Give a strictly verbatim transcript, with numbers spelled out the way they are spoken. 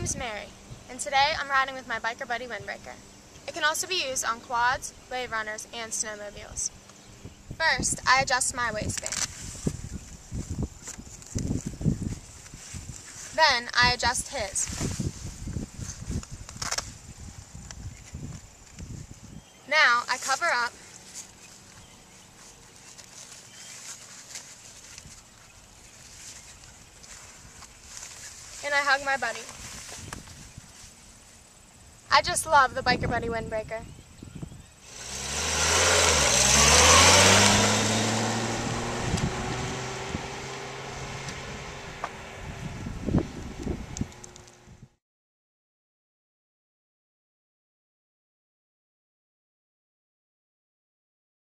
name's Mary, and today I'm riding with my Biker Buddy windbreaker. It can also be used on quads, wave runners, and snowmobiles. First, I adjust my waistband. Then, I adjust his. Now, I cover up and I hug my buddy. I just love the Biker Buddy windbreaker.